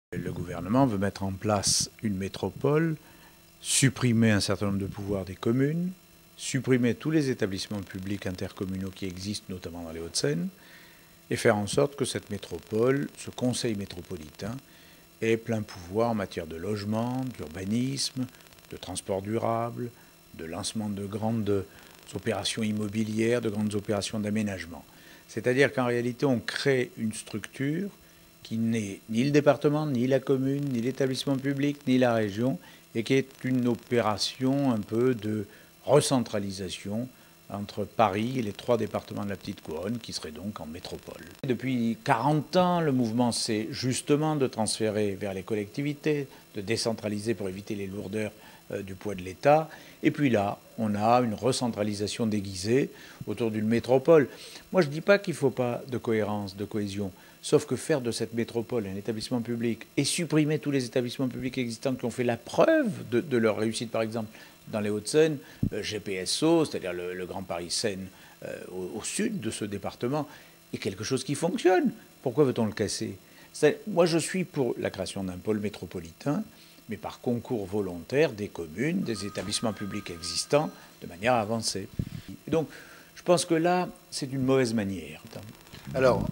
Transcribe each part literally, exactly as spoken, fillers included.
Le gouvernement veut mettre en place une métropole, supprimer un certain nombre de pouvoirs des communes, supprimer tous les établissements publics intercommunaux qui existent, notamment dans les Hauts-de-Seine, et faire en sorte que cette métropole, ce conseil métropolitain, ait plein pouvoir en matière de logement, d'urbanisme, de transport durable, de lancement de grandes opérations immobilières, de grandes opérations d'aménagement. C'est-à-dire qu'en réalité, on crée une structure qui n'est ni le département, ni la commune, ni l'établissement public, ni la région, et qui est une opération un peu de recentralisation entre Paris et les trois départements de la Petite Couronne, qui seraient donc en métropole. Depuis quarante ans, le mouvement, c'est justement de transférer vers les collectivités, de décentraliser pour éviter les lourdeurs euh, du poids de l'État. Et puis là, on a une recentralisation déguisée autour d'une métropole. Moi, je ne dis pas qu'il ne faut pas de cohérence, de cohésion, sauf que faire de cette métropole un établissement public et supprimer tous les établissements publics existants qui ont fait la preuve de, de leur réussite, par exemple, dans les Hauts-de-Seine, euh, G P S O, c'est-à-dire le, le Grand Paris Seine euh, au, au sud de ce département, est quelque chose qui fonctionne. Pourquoi veut-on le casser? Moi, je suis pour la création d'un pôle métropolitain, mais par concours volontaire des communes, des établissements publics existants, de manière avancée. Et donc, je pense que là, c'est une mauvaise manière. Alors,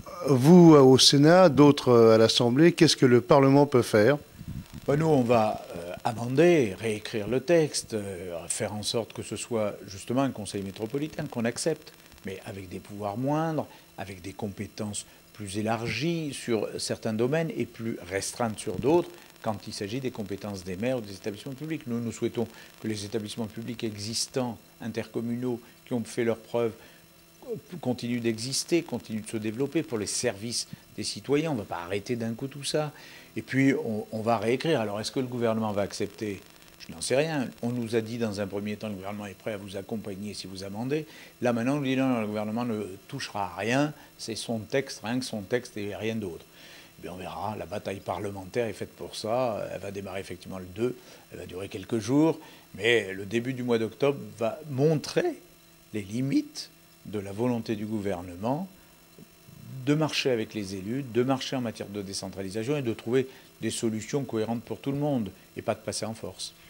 vous au Sénat, d'autres à l'Assemblée, qu'est-ce que le Parlement peut faire? Ben nous, on va euh, amender, réécrire le texte, euh, faire en sorte que ce soit justement un conseil métropolitain qu'on accepte, mais avec des pouvoirs moindres, avec des compétences plus élargies sur certains domaines et plus restreintes sur d'autres, quand il s'agit des compétences des maires ou des établissements publics. Nous, nous souhaitons que les établissements publics existants, intercommunaux, qui ont fait leurs preuves, continuent d'exister, continuent de se développer pour les services des citoyens. On ne va pas arrêter d'un coup tout ça. Et puis, on, on va réécrire. Alors, est-ce que le gouvernement va accepter? Je n'en sais rien. On nous a dit dans un premier temps que le gouvernement est prêt à vous accompagner si vous amendez. Là, maintenant, on nous dit non, non, le gouvernement ne touchera à rien. C'est son texte, rien que son texte et rien d'autre. Eh bien, on verra. La bataille parlementaire est faite pour ça. Elle va démarrer effectivement le deux. Elle va durer quelques jours. Mais le début du mois d'octobre va montrer les limites de la volonté du gouvernement de marcher avec les élus, de marcher en matière de décentralisation et de trouver des solutions cohérentes pour tout le monde et pas de passer en force.